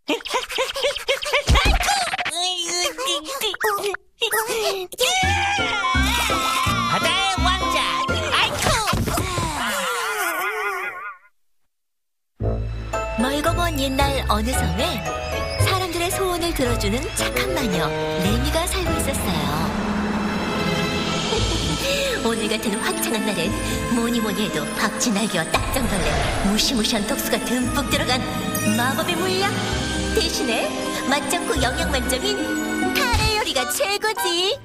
바다의 왕자 아이쿠! 멀고 먼 옛날 어느 섬에 사람들의 소원을 들어주는 착한 마녀 레미가 살고 있었어요. 오늘 같은 화창한 날엔 뭐니뭐니 해도 박쥐날개와 딱정벌레, 무시무시한 독수가 듬뿍 들어간 마법의 물약 대신에 맛 좋고 영양 만점인 카레 요리가 최고지.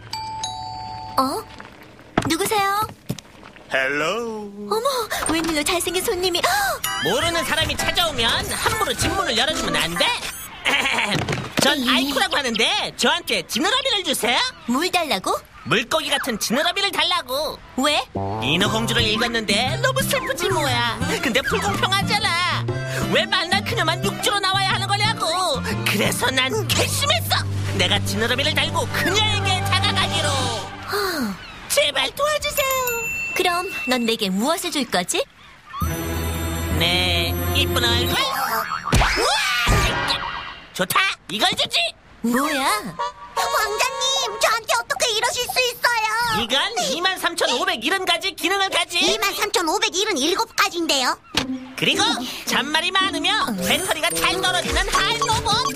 누구세요? 헬로. 어머, 웬일로 잘생긴 손님이. 모르는 사람이 찾아오면 함부로 집문을 열어주면 안 돼. 전 아이쿠라고 하는데 저한테 지느러미를 주세요. 물 달라고? 물고기 같은 지느러미를 달라고. 왜? 인어공주를 읽었는데 너무 슬프지 뭐야. 근데 불공평하잖아. 왜 만날 그녀만 육지로 나와야 하는 거냐고. 그래서 난 결심했어. 내가 지느러미를 달고 그녀에게 다가가기로. 제발 도와주세요. 그럼 넌 내게 무엇을 줄 거지? 네, 이쁜 얼굴. 좋다, 이걸 주지. 뭐야? 왕자님, 저한테 어떻게 이러실 수 있어요? 이건 23,570가지 기능을 가진 23,577가지인데요. 그리고 잔말이 많으며 배터리가 잘 떨어지는 하이로봇.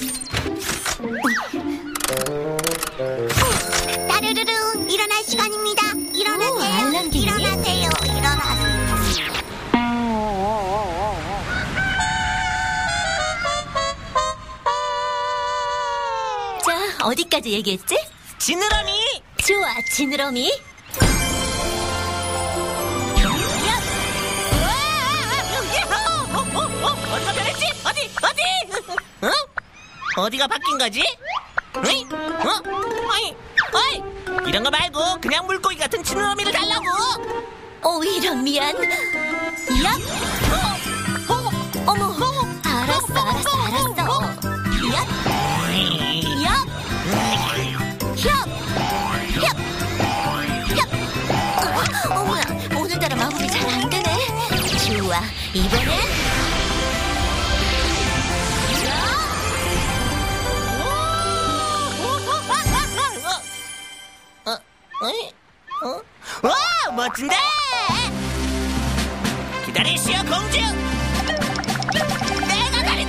따르르릉, 일어날 시간입니다. 일어나세요. 알람기니? 일어나세요. 일어나세요. 자, 어디까지 얘기했지? 지느러미. 좋아, 지느러미. 어디가 변했지? 어디? 어디가 바뀐 거지? 어이? 어이? 이런 거 말고 그냥 물고기 같은 지느러미를 달라고. 이런 미안. 야! 어머, 알았어. 야! 야! 협! 어머나, 오늘따라 마법이 잘 안 되네. 좋아, 이번엔 와, 멋진데? 기다리시오, 공주. 내가 달린다.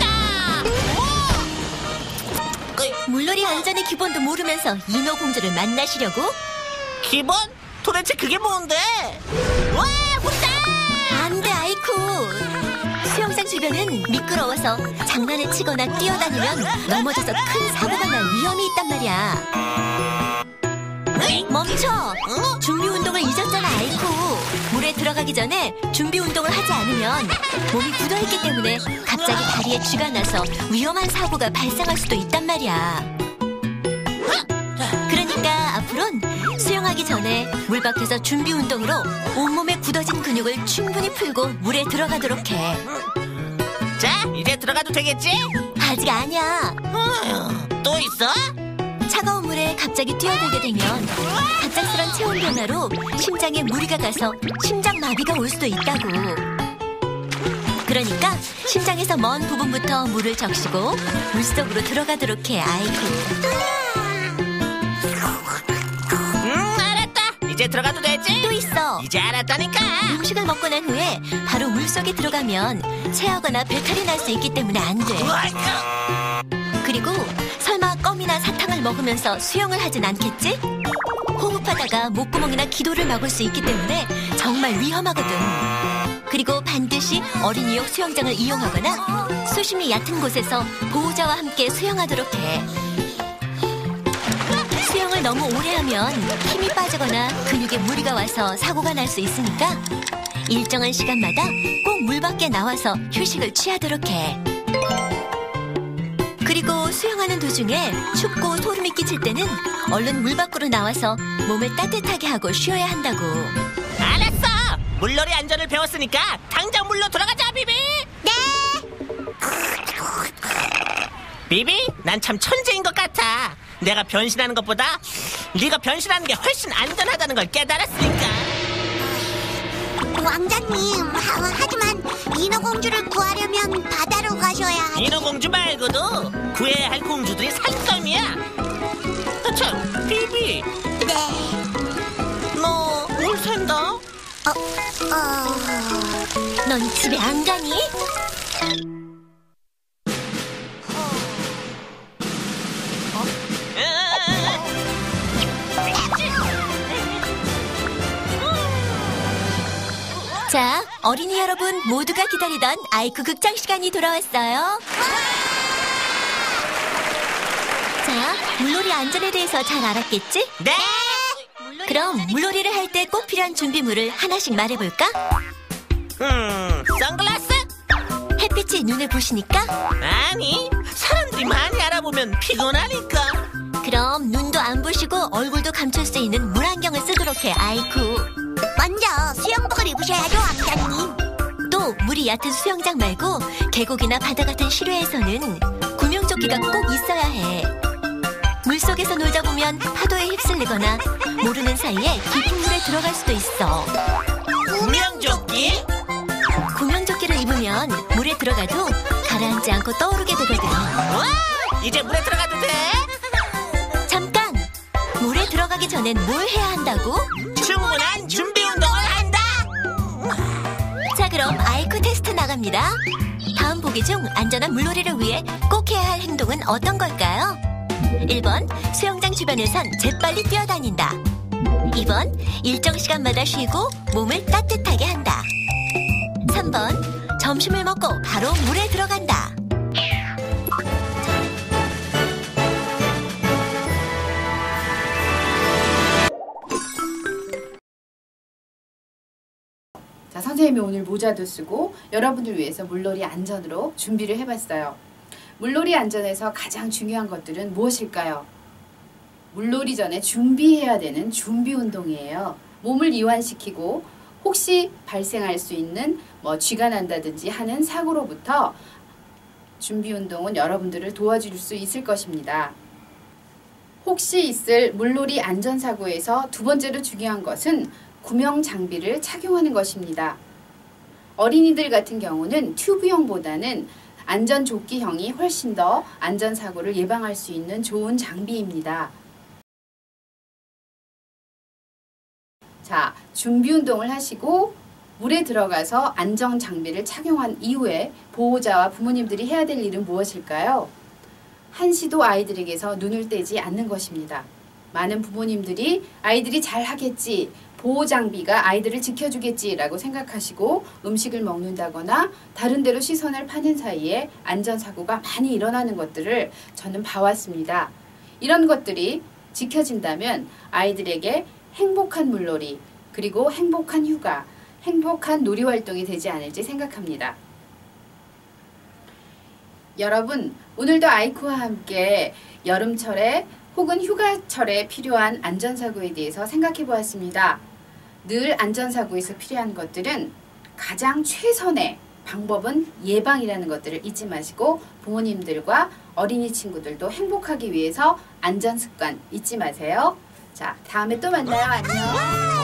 물놀이 안전의 기본도 모르면서 인어공주를 만나시려고? 기본? 도대체 그게 뭔데? 와, 물다! 안 돼, 아이쿠. 수영장 주변은 미끄러워서 장난을 치거나 뛰어다니면 넘어져서 큰 사고가 날 위험이 있단 말이야. 멈춰! 준비 운동을 잊었잖아, 아이쿠. 물에 들어가기 전에 준비 운동을 하지 않으면 몸이 굳어있기 때문에 갑자기 다리에 쥐가 나서 위험한 사고가 발생할 수도 있단 말이야. 그러니까 앞으론 수영하기 전에 물 밖에서 준비 운동으로 온몸에 굳어진 근육을 충분히 풀고 물에 들어가도록 해. 자, 이제 들어가도 되겠지? 아직 아니야. 또 있어? 차가운 물에 갑자기 뛰어들게 되면 갑작스런 체온 변화로 심장에 무리가 가서 심장마비가 올 수도 있다고. 그러니까 심장에서 먼 부분부터 물을 적시고 물속으로 들어가도록 해, 아이쿠. 알았다. 이제 들어가도 되지? 또 있어. 이제 알았다니까. 음식을 먹고 난 후에 바로 물속에 들어가면 체하거나 배탈이 날 수 있기 때문에 안 돼. 그리고 설마 껌이나 사탕을 먹으면서 수영을 하진 않겠지? 호흡하다가 목구멍이나 기도를 막을 수 있기 때문에 정말 위험하거든. 그리고 반드시 어린이용 수영장을 이용하거나 수심이 얕은 곳에서 보호자와 함께 수영하도록 해. 수영을 너무 오래 하면 힘이 빠지거나 근육에 무리가 와서 사고가 날 수 있으니까 일정한 시간마다 꼭 물 밖에 나와서 휴식을 취하도록 해. 그리고 수영하는 도중에 춥고 소름이 끼칠 때는 얼른 물 밖으로 나와서 몸을 따뜻하게 하고 쉬어야 한다고. 알았어. 물놀이 안전을 배웠으니까 당장 물로 들어가자, 비비. 네. 비비, 난 참 천재인 것 같아. 내가 변신하는 것보다 네가 변신하는 게 훨씬 안전하다는 걸 깨달았으니까. 왕자님, 하지만 인어공주를 구하려면 바다로 가셔야 하지. 인어공주 말고도 구해야 할 공주들이 산더미야. 참, 비비, 네. 너 뭘 산다? 넌 집에 안 가니? 자, 어린이 여러분 모두가 기다리던 아이쿠 극장 시간이 돌아왔어요. 자, 물놀이 안전에 대해서 잘 알았겠지? 네. 그럼 물놀이를 할 때 꼭 필요한 준비물을 하나씩 말해볼까? 선글라스? 햇빛이 눈을 부시니까? 아니, 사람들이 많이 알아보면 피곤하니까. 그럼 눈도 안 부시고 얼굴도 감출 수 있는 물안경을 쓰도록 해, 아이쿠. 먼저 수영복을 입으셔야죠, 왕자님. 또 물이 얕은 수영장 말고 계곡이나 바다 같은 실외에서는 구명조끼가 꼭 있어야 해. 물속에서 놀다 보면 파도에 휩쓸리거나 모르는 사이에 깊은 물에 들어갈 수도 있어. 구명조끼? 구명조끼를 입으면 물에 들어가도 가라앉지 않고 떠오르게 되거든. 와, 이제 물에 들어가도 돼? 잠깐! 물에 들어가기 전엔 뭘 해야 한다고? 충분한 준비 운동을 한다. 자, 그럼 아이쿠 테스트 나갑니다. 다음 보기 중 안전한 물놀이를 위해 꼭 해야 할 행동은 어떤 걸까요? 1번, 수영장 주변에선 재빨리 뛰어다닌다. 2번, 일정 시간마다 쉬고 몸을 따뜻하게 한다. 3번, 점심을 먹고 바로 물에 들어간다. 자, 선생님이 오늘 모자도 쓰고 여러분들 위해서 물놀이 안전으로 준비를 해봤어요. 물놀이 안전에서 가장 중요한 것들은 무엇일까요? 물놀이 전에 준비해야 되는 준비 운동이에요. 몸을 이완시키고 혹시 발생할 수 있는 쥐가 난다든지 하는 사고로부터 준비 운동은 여러분들을 도와줄 수 있을 것입니다. 혹시 있을 물놀이 안전사고에서 두 번째로 중요한 것은 구명 장비를 착용하는 것입니다. 어린이들 같은 경우는 튜브형보다는 안전조끼형이 훨씬 더 안전사고를 예방할 수 있는 좋은 장비입니다. 자, 준비 운동을 하시고 물에 들어가서 안전장비를 착용한 이후에 보호자와 부모님들이 해야 될 일은 무엇일까요? 한시도 아이들에게서 눈을 떼지 않는 것입니다. 많은 부모님들이 아이들이 잘하겠지, 보호장비가 아이들을 지켜주겠지라고 생각하시고 음식을 먹는다거나 다른 데로 시선을 파는 사이에 안전사고가 많이 일어나는 것들을 저는 봐왔습니다. 이런 것들이 지켜진다면 아이들에게 행복한 물놀이, 그리고 행복한 휴가, 행복한 놀이활동이 되지 않을지 생각합니다. 여러분, 오늘도 아이쿠와 함께 여름철에 혹은 휴가철에 필요한 안전사고에 대해서 생각해 보았습니다. 늘 안전사고에서 필요한 것들은 가장 최선의 방법은 예방이라는 것들을 잊지 마시고 부모님들과 어린이 친구들도 행복하기 위해서 안전습관 잊지 마세요. 자, 다음에 또 만나요. 안녕.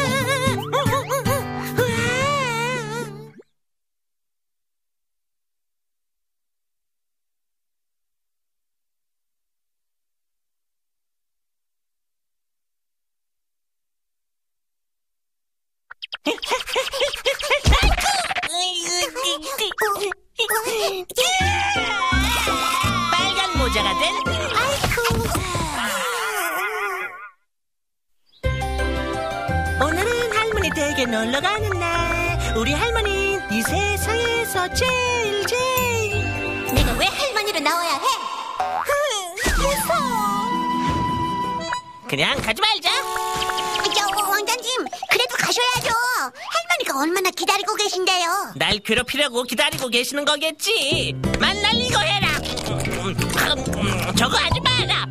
빨간 모자가 된 오늘은 할머니 댁에 놀러 가는 날. 우리 할머니 이 세상에서 제일 내가 왜 할머니로 나와야 해? 그냥 가지 말자. 왕자님, 그래도 가셔야죠. 할머니가 얼마나 기다리고 계신데요. 날 괴롭히려고 기다리고 계시는 거겠지. 만날 이거 해라. 저거 하지 마라.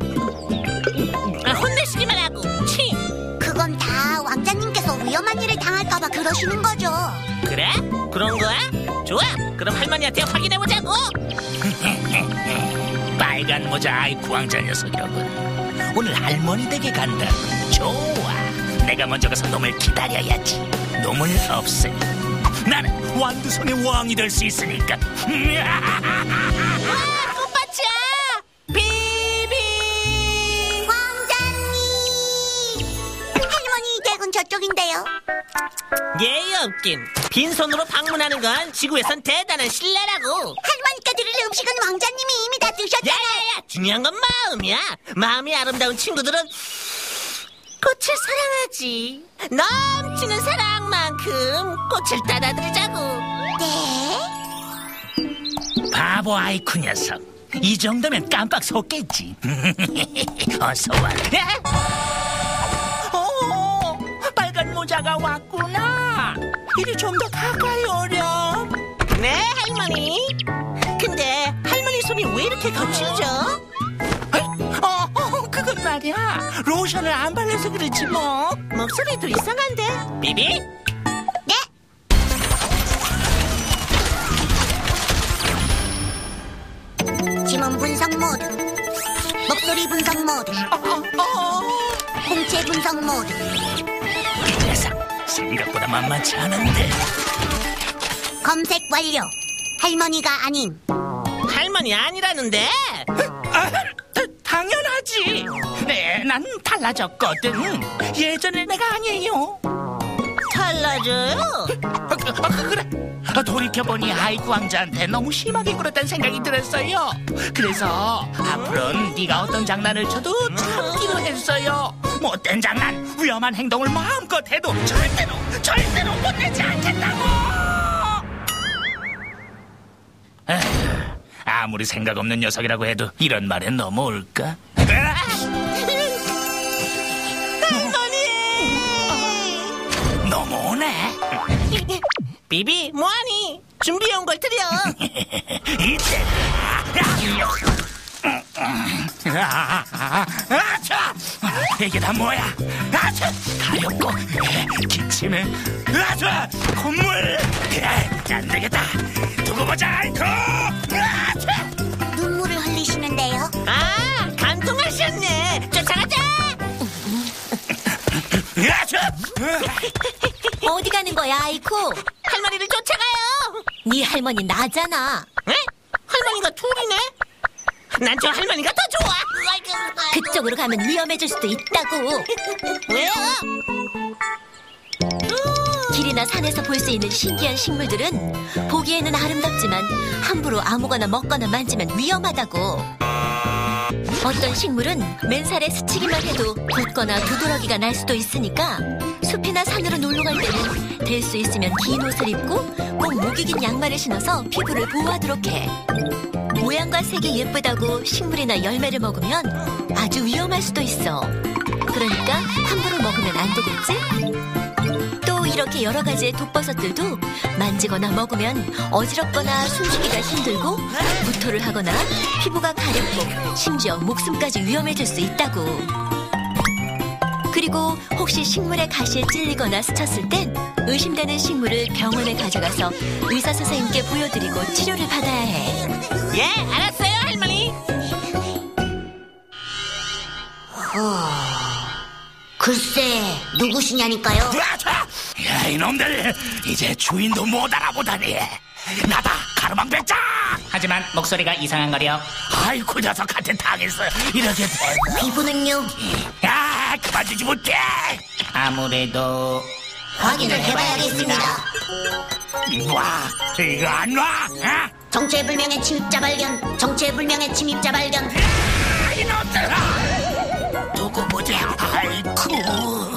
혼내시기만 하고. 치. 그건 다 왕자님께서 위험한 일을 당할까봐 그러시는 거죠. 그래? 그런 거야? 좋아. 그럼 할머니한테 확인해보자고. 빨간 모자 아이쿠 왕자 녀석이라군. 오늘 할머니 댁에 간다. 좋아. 내가 먼저 가서 놈을 기다려야지. 놈을 없애. 나는 완두성의 왕이 될 수 있으니까. 꽃밭이야! 비비! 왕자님! 할머니 댁은 저쪽인데요. 예의 없긴. 빈손으로 방문하는 건 지구에선 대단한 신뢰라고. 할머니께 드릴 음식은 왕자님이 이미 다 드셨잖아요. 야야야! 중요한 건 마음이야. 마음이 아름다운 친구들은 꽃을 사랑하지. 넘치는 사랑만큼 꽃을 따라드리자고. 네? 바보 아이쿠 녀석. 이 정도면 깜빡 속겠지. 어서 와. 오, 빨간 모자가 왔구나. 이리 좀 더 가까이 오렴. 네, 할머니. 근데 할머니 손이 왜 이렇게 거칠죠? 그건 말이야. 로션을 안 발라서 그렇지 뭐. 목소리도 이상한데. 비비? 네? 지문 분석 모드, 목소리 분석 모드, 홍채 분석 모드. 이 녀석 생각보다 만만치 않은데. 검색 완료. 할머니가 아님. 할머니 아니라는데? 당연하지. 네, 난 달라졌거든. 예전에 내가 아니에요. 달라져요? 그래. 돌이켜보니 아이쿠 왕자한테 너무 심하게 굴었다는 생각이 들었어요. 그래서 앞으로는 네가 어떤 장난을 쳐도 참기로 했어요. 못된 장난, 위험한 행동을 마음껏 해도 절대로 혼내지 않겠다고. 아무리 생각 없는 녀석이라고 해도 이런 말에 넘어올까? 넘어오네. 비비, 뭐하니? 준비해온 걸 드려. 이게 다 뭐야? 가렵고 기침은 콧물. 안 되겠다. 두고 보자 아이쿠. 눈물을 흘리시는데요. 아, 감동하셨네. 쫓아가자. 어디 가는 거야, 아이쿠? 할머니를 쫓아가요. 네 할머니 나잖아. 에? 할머니가 둘이네? 난 저 할머니가 더 좋아. 그쪽으로 가면 위험해질 수도 있다고. 왜요? 길이나 산에서 볼 수 있는 신기한 식물들은 보기에는 아름답지만 함부로 아무거나 먹거나 만지면 위험하다고. 어떤 식물은 맨살에 스치기만 해도 붓거나 두드러기가 날 수도 있으니까 숲이나 산으로 놀러 갈 때는 될 수 있으면 긴 옷을 입고 꼭 목이 긴 양말을 신어서 피부를 보호하도록 해. 모양과 색이 예쁘다고 식물이나 열매를 먹으면 아주 위험할 수도 있어. 그러니까 함부로 먹으면 안 되겠지? 또 이렇게 여러 가지의 독버섯들도 만지거나 먹으면 어지럽거나 숨쉬기가 힘들고 구토를 하거나 피부가 가렵고 심지어 목숨까지 위험해질 수 있다고. 그리고 혹시 식물의 가시에 찔리거나 스쳤을 땐 의심되는 식물을 병원에 가져가서 의사 선생님께 보여드리고 치료를 받아야 해. 예, 알았어요, 할머니. 글쎄, 누구시냐니까요? 야, 이놈들 이제 주인도 못 알아보다니. 나다, 가르망배짱. 하지만 목소리가 이상한거려. 아이고, 녀석한테 당했어. 이렇게 돼서. 피부는요? 야, 그만두지 못해. 아무래도 확인을 해봐야겠습니다. 와, 이거 안 와? 정체불명의 침입자 발견. 정체불명의 침입자 발견. 이놈들아. 두고 보자. 아이쿠.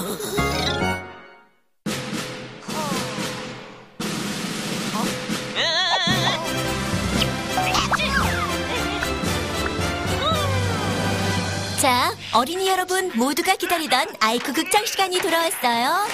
자, 어린이 여러분 모두가 기다리던 아이쿠 극장 시간이 돌아왔어요.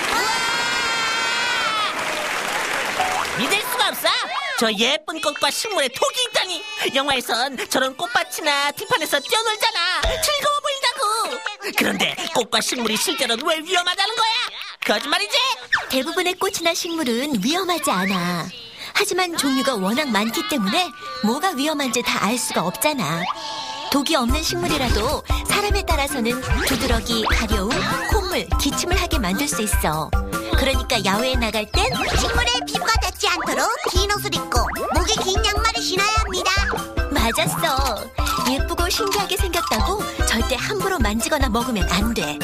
믿을 수가 없어. 저 예쁜 꽃과 식물에 독이 있다니. 영화에선 저런 꽃밭이나 뒷판에서 뛰어놀잖아. 즐거워 보인다고. 그런데 꽃과 식물이 실제로는 왜 위험하다는 거야? 거짓말이지? 대부분의 꽃이나 식물은 위험하지 않아. 하지만 종류가 워낙 많기 때문에 뭐가 위험한지 다 알 수가 없잖아. 독이 없는 식물이라도 사람에 따라서는 두드러기, 가려움, 콧물, 기침을 하게 만들 수 있어. 그러니까 야외에 나갈 땐 식물에 피부가 닿지 않도록 긴 옷을 입고 목이 긴 양말을 신어야 합니다. 맞았어. 예쁘고 신기하게 생겼다고 절대 함부로 만지거나 먹으면 안 돼.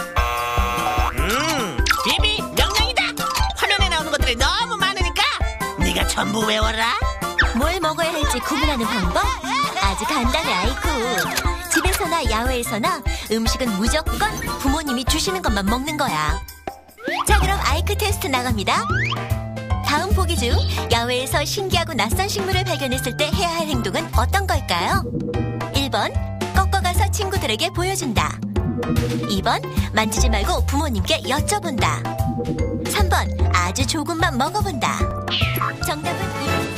비비 명령이다. 화면에 나오는 것들이 너무 많으니까 네가 전부 외워라. 뭘 먹어야 할지 구분하는 방법? 아주 간단해, 아이쿠. 집에서나 야외에서나 음식은 무조건 부모님이 주시는 것만 먹는 거야. 자, 그럼 아이쿠 테스트 나갑니다. 다음 보기 중 야외에서 신기하고 낯선 식물을 발견했을 때 해야 할 행동은 어떤 걸까요? 1번, 꺾어가서 친구들에게 보여준다. 2번, 만지지 말고 부모님께 여쭤본다. 3번, 아주 조금만 먹어본다. 정답은 2번.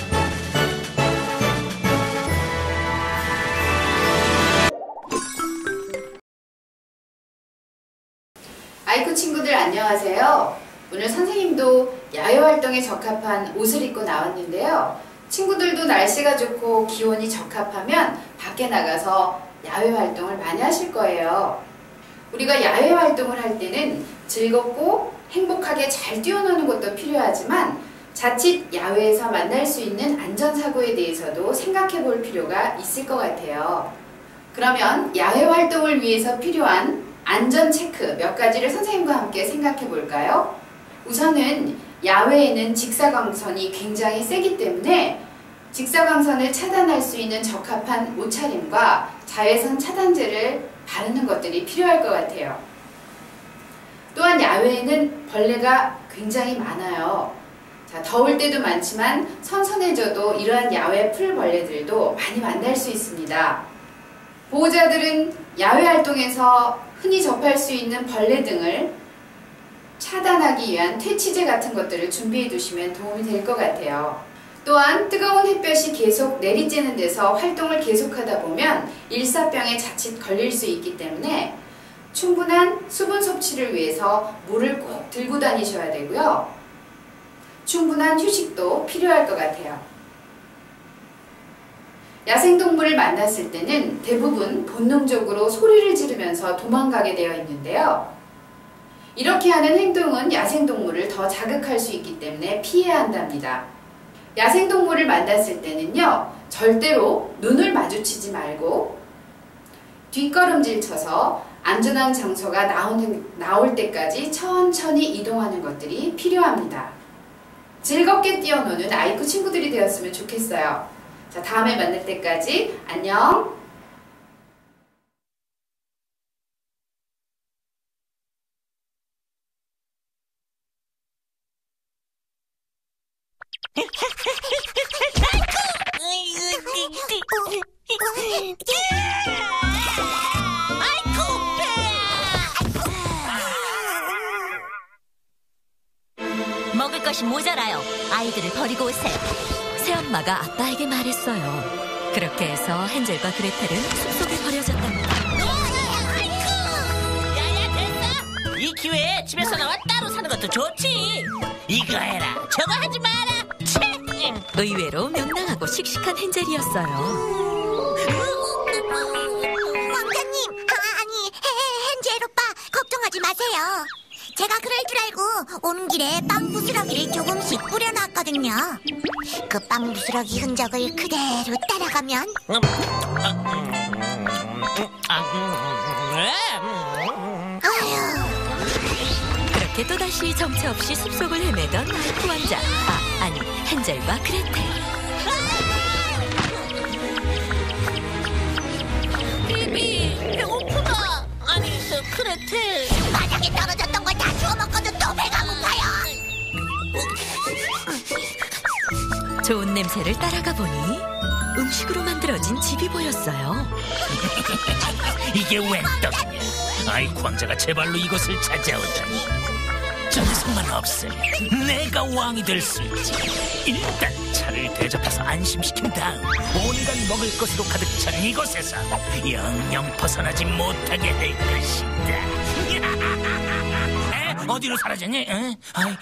아이쿠 친구들 안녕하세요. 오늘 선생님도 야외 활동에 적합한 옷을 입고 나왔는데요. 친구들도 날씨가 좋고 기온이 적합하면 밖에 나가서 야외 활동을 많이 하실 거예요. 우리가 야외 활동을 할 때는 즐겁고 행복하게 잘 뛰어노는 것도 필요하지만 자칫 야외에서 만날 수 있는 안전사고에 대해서도 생각해 볼 필요가 있을 것 같아요. 그러면 야외 활동을 위해서 필요한 안전 체크 몇 가지를 선생님과 함께 생각해 볼까요? 우선은 야외에는 직사광선이 굉장히 세기 때문에 직사광선을 차단할 수 있는 적합한 옷차림과 자외선 차단제를 바르는 것들이 필요할 것 같아요. 또한 야외에는 벌레가 굉장히 많아요. 자, 더울 때도 많지만 선선해져도 이러한 야외 풀벌레들도 많이 만날 수 있습니다. 보호자들은 야외 활동에서 흔히 접할 수 있는 벌레 등을 차단하기 위한 퇴치제 같은 것들을 준비해 두시면 도움이 될 것 같아요. 또한 뜨거운 햇볕이 계속 내리쬐는 데서 활동을 계속하다 보면 일사병에 자칫 걸릴 수 있기 때문에 충분한 수분 섭취를 위해서 물을 꼭 들고 다니셔야 되고요. 충분한 휴식도 필요할 것 같아요. 야생동물을 만났을 때는 대부분 본능적으로 소리를 지르면서 도망가게 되어 있는데요. 이렇게 하는 행동은 야생동물을 더 자극할 수 있기 때문에 피해야 한답니다. 야생동물을 만났을 때는요, 절대로 눈을 마주치지 말고 뒷걸음질 쳐서 안전한 장소가 나올 때까지 천천히 이동하는 것들이 필요합니다. 즐겁게 뛰어노는 아이쿠 친구들이 되었으면 좋겠어요. 자, 다음에 만날 때까지 안녕! 먹을 것이 모자라요. 아이들을 버리고 오세요. 새엄마가 아빠에게 말했어요. 그렇게 해서 헨젤과 그레텔은 숲속에 버려졌답니다. 야야 됐어. 이 기회에 집에서 나와 따로 사는 것도 좋지. 이거 해라 저거 하지 마라. 의외로 명랑하고 씩씩한 헨젤이었어요. 왕자님, 아니, 헨젤 오빠 걱정하지 마세요. 제가 그럴 줄 알고 오는 길에 빵 부스러기를 조금씩 뿌려놨거든요. 그 빵 부스러기 흔적을 그대로 따라가면 아휴. 그렇게 또다시 정체 없이 숲속을 헤매던 아이쿠 왕자. 아니, 헨젤과 그레텔. 비비 배고프다. 아니 그레텔. 바닥에 떨어졌던 걸 다 주워 먹고도 또 배가 고파요. 좋은 냄새를 따라가 보니 음식으로 만들어진 집이 보였어요. 이게 웬 떡이냐? 아이쿠 왕자가 제 발로 이것을 찾아오다니. 저 녀석만 없으면 내가 왕이 될 수 있지. 일단 차를 대접해서 안심시킨 다음 온갖 먹을 것으로 가득 찬 이곳에서 영영 벗어나지 못하게 할 것이다. 어디로 사라졌니? 에? 아이.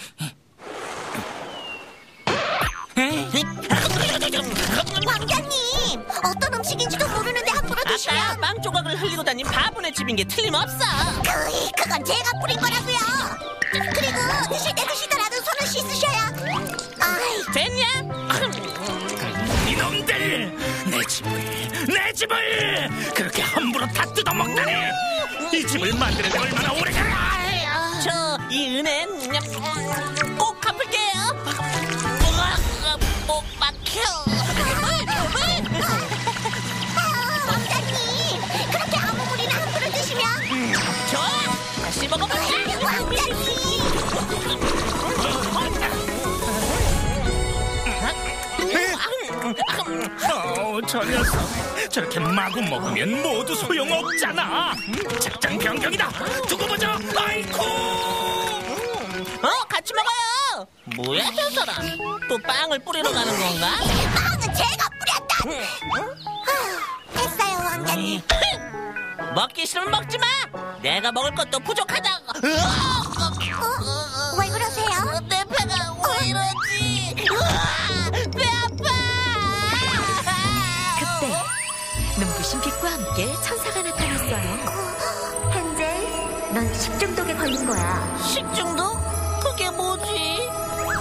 왕자님, 어떤 음식인지도 모르는데 함부로 드시면 빵 밥을 흘리고 다닌 바보네 집인 게 틀림없어. 그건 제가 뿌린 거라고요. 그리고 드실 때 드시더라도 손을 씻으셔야. 아이, 됐냐? 이놈들! 내 집을 그렇게 함부로 다 뜯어먹다니! 이 집을 만드는 데 얼마나 오래 걸려! 저 이 은혜 꼭 갚을게요. 꼭 막혀. 왕자님, 그렇게 아무 물이나 함부로 드시면. 좋아, 다시 먹어볼게. 왕자님. 저 녀석 저렇게 마구 먹으면 모두 소용없잖아. 작전 변경이다. 두고 보자. 아이쿠. 같이 먹어요. 뭐야 저 사람? 또 빵을 뿌리러 가는 건가? 빵은 제가 뿌렸다. 됐어요, 왕자님. 먹기 싫으면 먹지 마. 내가 먹을 것도 부족하다. 왜 그러세요? 내 배가 왜 이러지? 배 아파. 그때 눈부신 빛과 함께 천사가 나타났어요. 헨젤, 넌 식중독에 걸린 거야. 식중독? 그게 뭐지?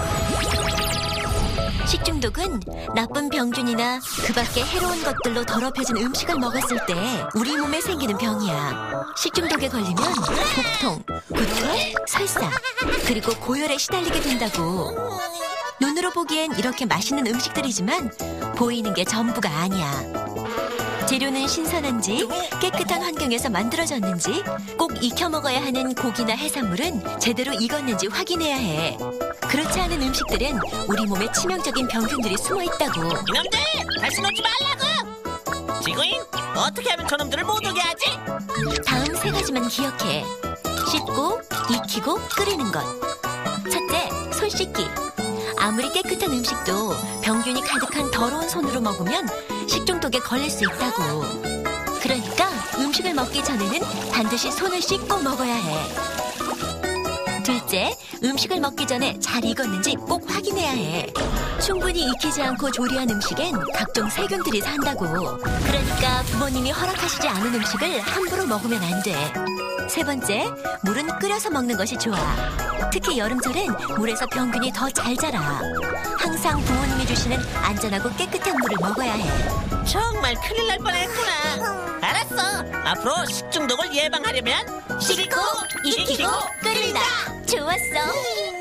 식중독은 나쁜 병균이나 그 밖에 해로운 것들로 더럽혀진 음식을 먹었을 때 우리 몸에 생기는 병이야. 식중독에 걸리면 복통, 구토, 설사, 그리고 고열에 시달리게 된다고. 눈으로 보기엔 이렇게 맛있는 음식들이지만 보이는 게 전부가 아니야. 재료는 신선한지 깨끗한 환경에서 만들어졌는지 꼭 익혀 먹어야 하는 고기나 해산물은 제대로 익었는지 확인해야 해. 그렇지 않은 음식들은 우리 몸에 치명적인 병균들이 숨어 있다고. 이놈들 다시 놓지 말라고. 지구인 어떻게 하면 저놈들을 못 오게 하지? 다음 3가지만 기억해. 씻고, 익히고, 끓이는 것. 첫째, 손 씻기. 아무리 깨끗한 음식도 병균이 가득한 더러운 손으로 먹으면 식중독에 걸릴 수 있다고. 그러니까 음식을 먹기 전에는 반드시 손을 씻고 먹어야 해. 둘째, 음식을 먹기 전에 잘 익었는지 꼭 확인해야 해. 충분히 익히지 않고 조리한 음식엔 각종 세균들이 산다고. 그러니까 부모님이 허락하시지 않은 음식을 함부로 먹으면 안 돼. 세 번째, 물은 끓여서 먹는 것이 좋아. 특히 여름철엔 물에서 병균이 더 잘 자라. 항상 부모님이 주시는 안전하고 깨끗한 물을 먹어야 해. 정말 큰일 날 뻔했구나. 알았어. 앞으로 식중독을 예방하려면 씻고, 익히고, 끓인다. 좋았어.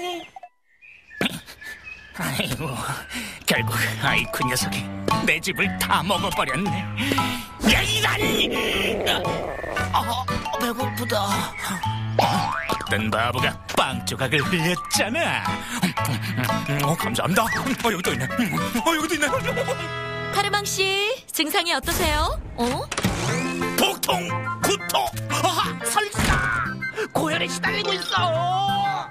아이고, 결국 아이쿠 녀석이 내 집을 다 먹어버렸네. 야, 이란! 배고프다. 어떤 바보가 빵 조각을 흘렸잖아. 감사합니다. 여기도 있네. 여기도 있네. 카르망 씨, 증상이 어떠세요? 복통, 구토, 설사, 고열에 시달리고 있어.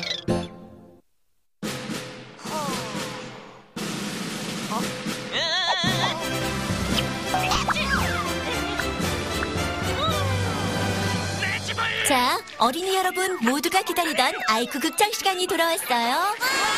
자, 어린이 여러분 모두가 기다리던 아이쿠 극장 시간이 돌아왔어요.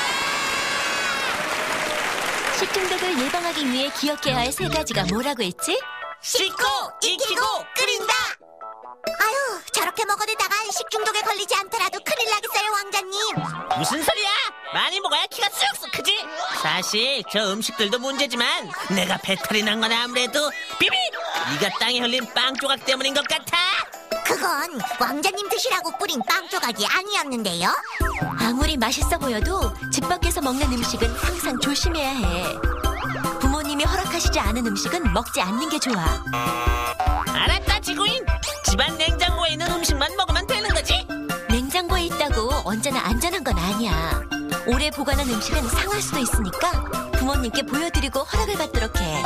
식중독을 예방하기 위해 기억해야 할 3가지가 뭐라고 했지? 씻고, 익히고, 끓인다. 아유, 저렇게 먹어대다가 식중독에 걸리지 않더라도 큰일 나겠어요, 왕자님. 무슨 소리야? 많이 먹어야 키가 쑥쑥 크지. 사실 저 음식들도 문제지만 내가 배탈이 난 건 아무래도 비비! 네가 땅에 흘린 빵 조각 때문인 것 같아. 그건 왕자님 드시라고 뿌린 빵 조각이 아니었는데요. 아무리 맛있어 보여도 집 밖에서 먹는 음식은 항상 조심해야 해. 부모님이 허락하시지 않은 음식은 먹지 않는 게 좋아. 알았다, 지구인. 집안 냉장고에 있는 음식만 먹으면 되는 거지? 냉장고에 있다고 언제나 안전한 건 아니야. 오래 보관한 음식은 상할 수도 있으니까 부모님께 보여드리고 허락을 받도록 해.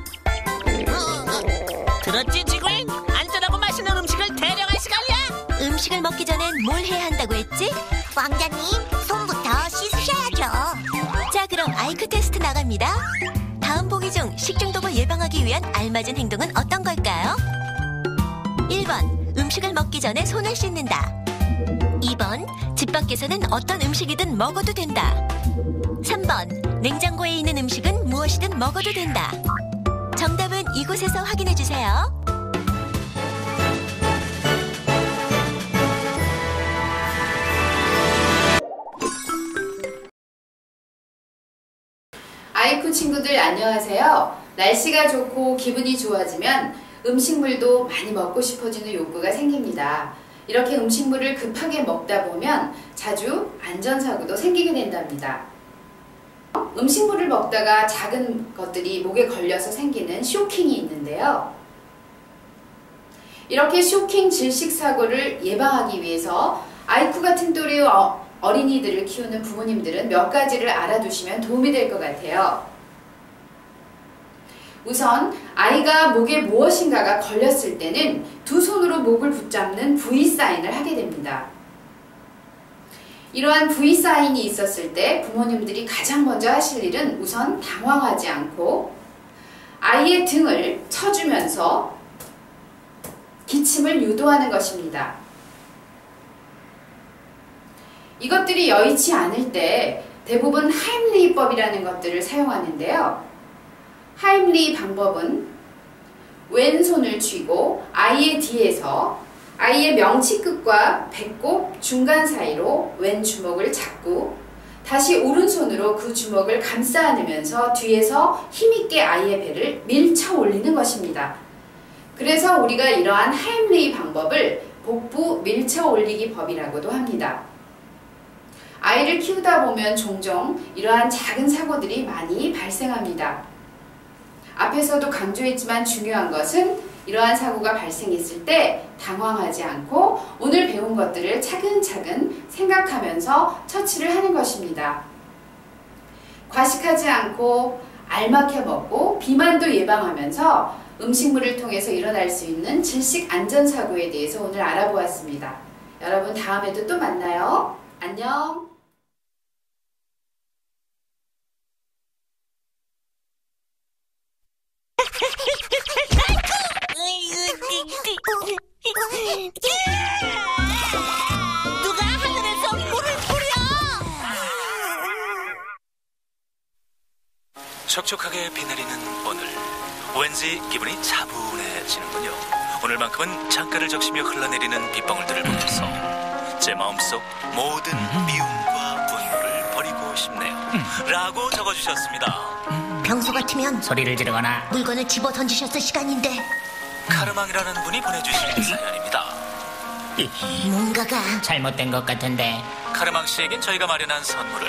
들었지, 지구인? 안전하고 맛있는 음식을 데려갈 시간이야. 음식을 먹기 전엔 뭘 해야 한다고 했지? 왕자님, 손부터 씻으셔야죠. 자, 그럼 아이쿠 테스트 나갑니다. 다음 보기 중 식중독을 예방하기 위한 알맞은 행동은 어떤 걸까요? 1번, 음식을 먹기 전에 손을 씻는다. 2번, 집 밖에서는 어떤 음식이든 먹어도 된다. 3번, 냉장고에 있는 음식은 무엇이든 먹어도 된다. 정답은 이곳에서 확인해 주세요. 아이쿠 친구들 안녕하세요. 날씨가 좋고 기분이 좋아지면 음식물도 많이 먹고 싶어지는 욕구가 생깁니다. 이렇게 음식물을 급하게 먹다 보면 자주 안전사고도 생기게 된답니다. 음식물을 먹다가 작은 것들이 목에 걸려서 생기는 쇼킹이 있는데요. 이렇게 쇼킹 질식사고를 예방하기 위해서 아이쿠 같은 또래의 어린이들을 키우는 부모님들은 몇 가지를 알아두시면 도움이 될 것 같아요. 우선 아이가 목에 무엇인가가 걸렸을 때는 두 손으로 목을 붙잡는 V 사인을 하게 됩니다. 이러한 V 사인이 있었을 때 부모님들이 가장 먼저 하실 일은 우선 당황하지 않고 아이의 등을 쳐주면서 기침을 유도하는 것입니다. 이것들이 여의치 않을 때 대부분 하임리히법이라는 것들을 사용하는데요. 하임리히 방법은 왼손을 쥐고 아이의 뒤에서 아이의 명치끝과 배꼽 중간 사이로 왼 주먹을 잡고 다시 오른손으로 그 주먹을 감싸 안으면서 뒤에서 힘있게 아이의 배를 밀쳐 올리는 것입니다. 그래서 우리가 이러한 하임리히 방법을 복부 밀쳐 올리기 법이라고도 합니다. 아이를 키우다 보면 종종 이러한 작은 사고들이 많이 발생합니다. 앞에서도 강조했지만 중요한 것은 이러한 사고가 발생했을 때 당황하지 않고 오늘 배운 것들을 차근차근 생각하면서 처치를 하는 것입니다. 과식하지 않고 알맞게 먹고 비만도 예방하면서 음식물을 통해서 일어날 수 있는 질식 안전사고에 대해서 오늘 알아보았습니다. 여러분 다음에도 또 만나요. 안녕. 누가 하늘에서 물을 뿌려? 촉촉하게 비 내리는 오늘, 왠지 기분이 차분해지는군요. 오늘만큼은 창가를 적시며 흘러내리는 빗방울들을 보면서 제 마음속 모든 미움과 분노를 버리고 싶네요. 라고 적어주셨습니다. 평소 같으면 소리를 지르거나 물건을 집어 던지셨을 시간인데 카르망이라는 분이 보내주신 사연입니다. 뭔가가 잘못된 것 같은데. 카르망 씨에겐 저희가 마련한 선물을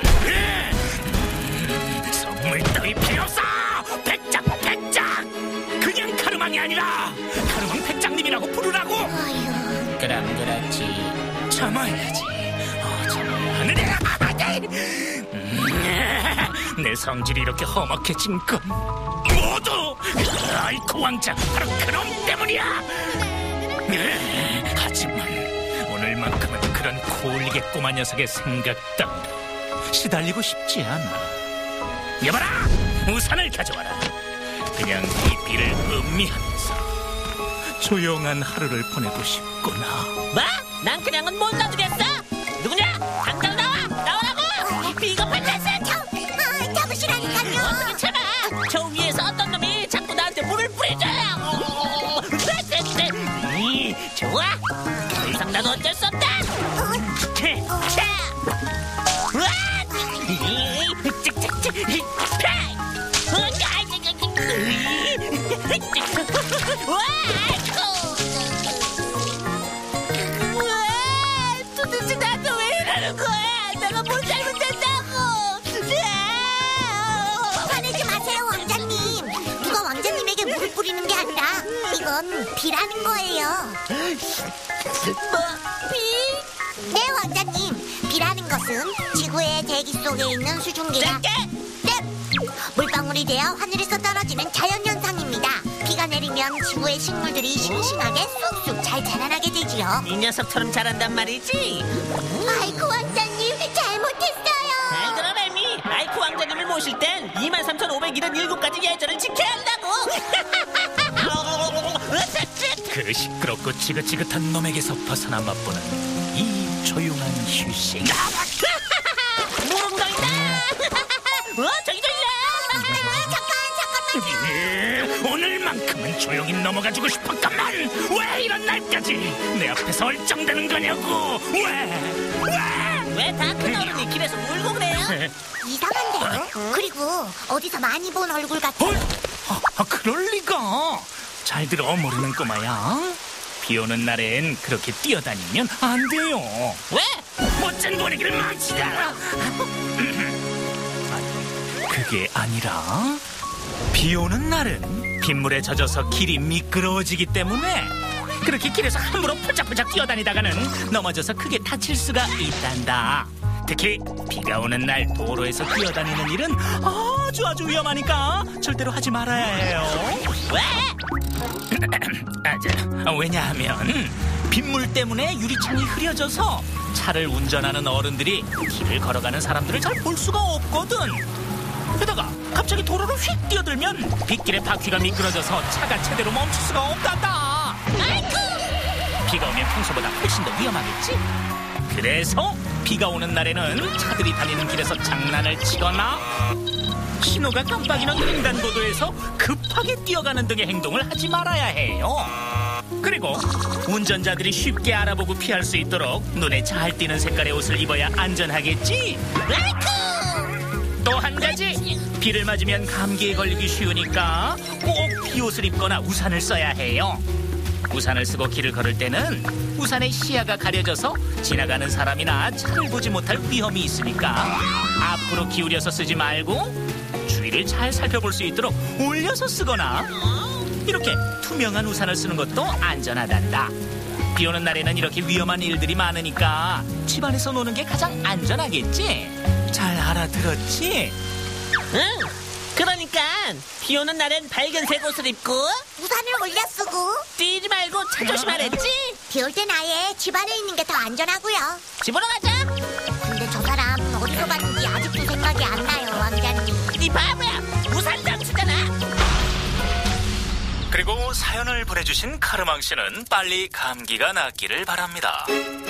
선물 따위 필요 없어. 백작 그냥 카르망이 아니라 카르망 백장님이라고 부르라고. 아유, 그럼 그렇지. 참아야지. 참아야 하느냐. 내 성질이 이렇게 험악해진 건 모두 아이쿠 왕자 바로 그놈 때문이야. 하지만 오늘만큼은 그런 코올리게 꼬마 녀석의 생각 따위로 시달리고 싶지 않아. 여봐라, 우산을 가져와라. 그냥 이 비를 음미하면서 조용한 하루를 보내고 싶구나. 뭐? 난 그냥은 못 놔두겠어. 누구냐? 당장 나와라고. 비겁한 자식. 잡으시라니까요. 어떻게 참아? 저 위에서 어떤 놈이 자꾸 나한테 물을 뿌리잖아. 좋아. 더 이상 나도 어쩔 수 없다. 도대체 나한테 왜 이러는 거야? 내가 뭘 잘못했다고? 화내지 마세요, 왕자님. 누가 왕자님에게 물을 뿌리는 게 아니라 이건 비라는 거예요. 뭐? 비? 네, 왕자님. 비라는 것은 지구의 대기 속에 있는 수증기가 물방울이 되어 하늘에서 떨어지는 자연현상입니다. 비가 내리면 지구의 식물들이 싱싱하게 쑥쑥 잘 자라나게 되지요. 이 녀석처럼 잘한단 말이지? 아이고, 왕자님, 잘못했어요. 잘 들어, 레미. 아이쿠 왕자님을 모실 땐 23,577가지 예절을 지켜야 한다고. 그 시끄럽고 지긋지긋한 놈에게서 벗어나 맛보는 이 조용한 휴식. 무릉덩이다. 저기 잠깐만요. 오늘만큼은 조용히 넘어가주고 싶었건만 왜 이런 날까지 내 앞에서 얼쩡대는 거냐고. 왜? 왜 다 큰 어른이 길에서 울고 그래요? 이상한데요? 그리고 어디서 많이 본 얼굴 같아. 그럴 리가. 잘 들어, 모르는 꼬마야. 비 오는 날엔 그렇게 뛰어다니면 안 돼요. 왜? 멋진 분위기를 망치잖아. 그게 아니라 비 오는 날은 빗물에 젖어서 길이 미끄러워지기 때문에 그렇게 길에서 함부로 폴짝폴짝 뛰어다니다가는 넘어져서 크게 다칠 수가 있단다. 특히 비가 오는 날 도로에서 뛰어다니는 일은 아주 위험하니까 절대로 하지 말아야 해요. 왜? 왜냐하면 빗물 때문에 유리창이 흐려져서 차를 운전하는 어른들이 길을 걸어가는 사람들을 잘 볼 수가 없거든. 게다가 갑자기 도로를 휙 뛰어들면 빗길에 바퀴가 미끄러져서 차가 제대로 멈출 수가 없단다. 아이쿠! 비가 오면 평소보다 훨씬 더 위험하겠지? 그래서 비가 오는 날에는 차들이 다니는 길에서 장난을 치거나 신호가 깜빡이는 횡단보도에서 급하게 뛰어가는 등의 행동을 하지 말아야 해요. 그리고 운전자들이 쉽게 알아보고 피할 수 있도록 눈에 잘 띄는 색깔의 옷을 입어야 안전하겠지? 또 한 가지, 비를 맞으면 감기에 걸리기 쉬우니까 꼭 비옷을 입거나 우산을 써야 해요. 우산을 쓰고 길을 걸을 때는 우산의 시야가 가려져서 지나가는 사람이나 차를 보지 못할 위험이 있으니까 앞으로 기울여서 쓰지 말고 주위를 잘 살펴볼 수 있도록 올려서 쓰거나 이렇게 투명한 우산을 쓰는 것도 안전하단다. 비 오는 날에는 이렇게 위험한 일들이 많으니까 집안에서 노는 게 가장 안전하겠지? 잘 알아들었지? 응. 그러니까 비 오는 날엔 밝은색 옷을 입고 우산을 올려 쓰고 뛰지 말고 차 조심하랬지? 비 올 땐 아예 집 안에 있는 게 더 안전하고요. 집으로 가자. 근데 저 사람 어디서 봤는지 아직도 생각이 안 나요, 왕자님. 이 바보야, 우산 장수잖아. 그리고 사연을 보내주신 카르망 씨는 빨리 감기가 낫기를 바랍니다.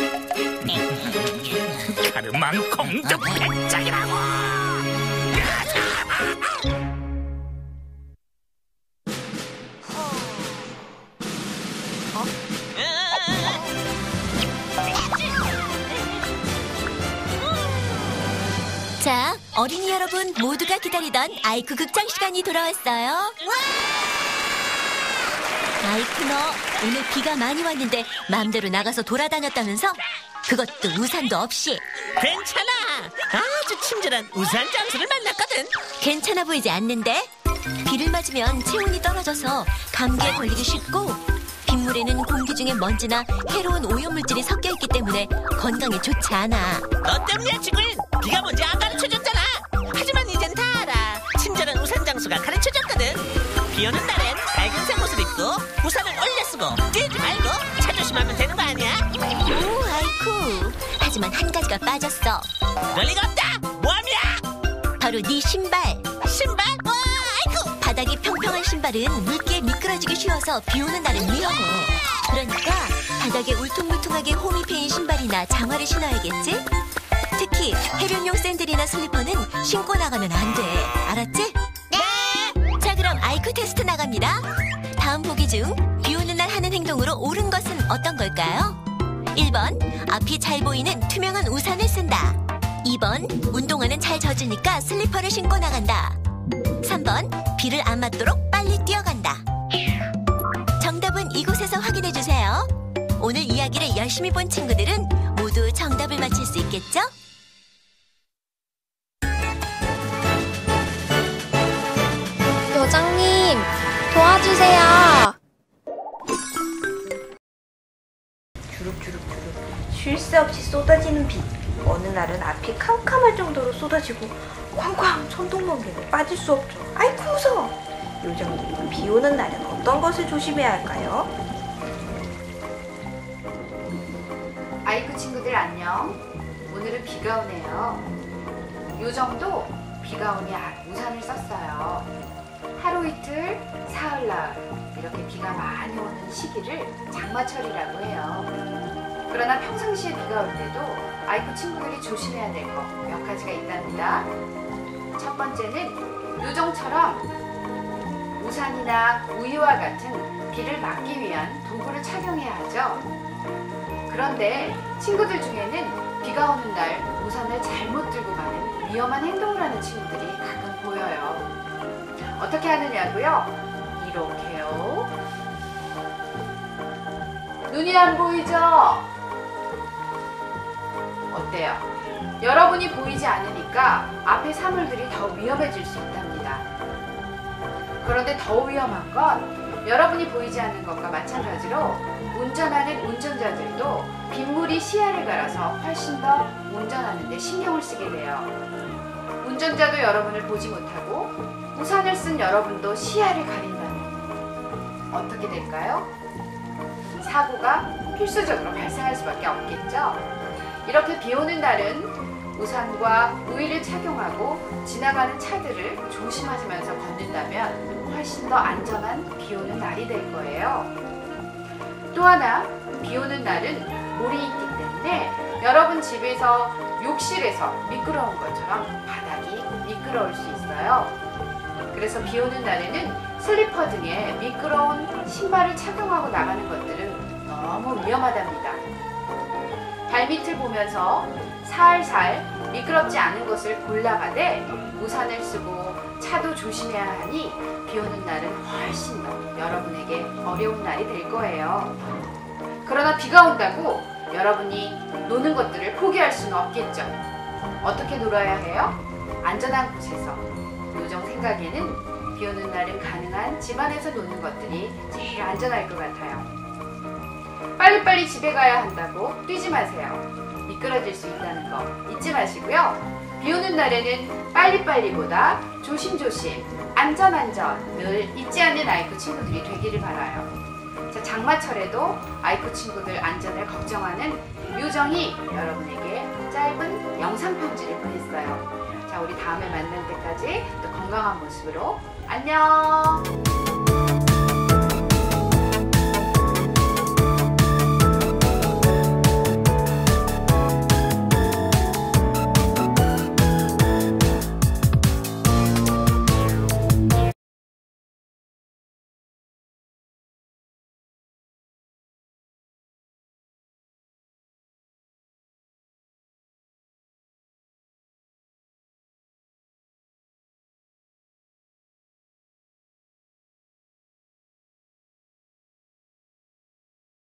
카르망 공주 백작이라고. 자, 어린이 여러분 모두가 기다리던 아이쿠 극장 시간이 돌아왔어요. 아이쿠, 너 오늘 비가 많이 왔는데 마음대로 나가서 돌아다녔다면서? 그것도 우산도 없이. 괜찮아. 아주 친절한 우산 장수를 만났거든. 괜찮아 보이지 않는데? 비를 맞으면 체온이 떨어져서 감기에 걸리기 쉽고 빗물에는 공기 중에 먼지나 해로운 오염물질이 섞여 있기 때문에 건강에 좋지 않아. 너 때문이야, 친구는. 비가 뭔지 안 가르쳐줬잖아. 하지만 이젠 다 알아. 친절한 우산 장수가 가르쳐줬거든. 비 오는 날엔 밝은색 옷을 입고 우산을 올려 쓰고 뛰지 말고 차 조심하면 되는 거 아니야? 오, 아이쿠. 하지만 한 가지가 빠졌어. 그럴 리가 없다. 모함이야. 바로 네 신발. 신발? 와, 아이쿠. 바닥이 평평한 신발은 물기에 미끄러지기 쉬워서 비 오는 날은 위험해. 그러니까 바닥에 울퉁불퉁하게 홈이 패인 신발이나 장화를 신어야겠지? 특히 해변용 샌들이나 슬리퍼는 신고 나가면 안 돼. 알았지? 네. 자, 그럼 아이쿠 테스트 나갑니다. 다음 보기 중 비 오는 날 하는 행동으로 옳은 것은 어떤 걸까요? 1번, 앞이 잘 보이는 투명한 우산을 쓴다. 2번, 운동화는 잘 젖으니까 슬리퍼를 신고 나간다. 3번, 비를 안 맞도록 빨리 뛰어간다. 정답은 이곳에서 확인해주세요. 오늘 이야기를 열심히 본 친구들은 모두 정답을 맞힐 수 있겠죠? 요정님, 도와주세요. 쉴 새 없이 쏟아지는 비. 어느 날은 앞이 캄캄할 정도로 쏟아지고 쾅쾅 천둥번개는 빠질 수 없죠. 아이쿠 무서워. 요정님, 비 오는 날은 어떤 것을 조심해야 할까요? 아이쿠 친구들 안녕. 오늘은 비가 오네요. 요정도 비가 오니 우산을 썼어요. 하루 이틀, 사흘, 나흘 이렇게 비가 많이 오는 시기를 장마철이라고 해요. 그러나 평상시에 비가 올 때도 아이쿠 친구들이 조심해야 될 거 몇 가지가 있답니다. 첫 번째는 요정처럼 우산이나 우유와 같은 비를 막기 위한 도구를 착용해야 하죠. 그런데 친구들 중에는 비가 오는 날 우산을 잘못 들고 가는 위험한 행동을 하는 친구들이 가끔 보여요. 어떻게 하느냐고요? 이렇게요. 눈이 안 보이죠? 어때요? 여러분이 보이지 않으니까 앞에 사물들이 더 위험해질 수 있답니다. 그런데 더 위험한 건 여러분이 보이지 않는 것과 마찬가지로 운전하는 운전자들도 빗물이 시야를 가려서 훨씬 더 운전하는 데 신경을 쓰게 돼요. 운전자도 여러분을 보지 못하고 우산을 쓴 여러분도 시야를 가린다면 어떻게 될까요? 사고가 필수적으로 발생할 수밖에 없겠죠. 이렇게 비 오는 날은 우산과 우의를 착용하고 지나가는 차들을 조심하시면서 걷는다면 훨씬 더 안전한 비 오는 날이 될 거예요. 또 하나, 비 오는 날은 물이 있기 때문에 여러분 집에서 욕실에서 미끄러운 것처럼 바닥이 미끄러울 수 있어요. 그래서 비 오는 날에는 슬리퍼 등의 미끄러운 신발을 착용하고 나가는 것들은 너무 위험하답니다. 발밑을 보면서 살살 미끄럽지 않은 것을 골라가되 우산을 쓰고 차도 조심해야 하니 비 오는 날은 훨씬 더 여러분에게 어려운 날이 될 거예요. 그러나 비가 온다고 여러분이 노는 것들을 포기할 수는 없겠죠. 어떻게 놀아야 해요? 안전한 곳에서. 요정 생각에는 비 오는 날은 가능한 집안에서 노는 것들이 제일 안전할 것 같아요. 빨리빨리 집에 가야 한다고 뛰지 마세요. 미끄러질 수 있다는 거 잊지 마시고요. 비 오는 날에는 빨리빨리보다 조심조심, 안전을 잊지 않는 아이쿠 친구들이 되기를 바라요. 자, 장마철에도 아이쿠 친구들 안전을 걱정하는 요정이 여러분에게 짧은 영상 편지를 보냈어요. 자, 우리 다음에 만날 때까지 또 건강한 모습으로 안녕!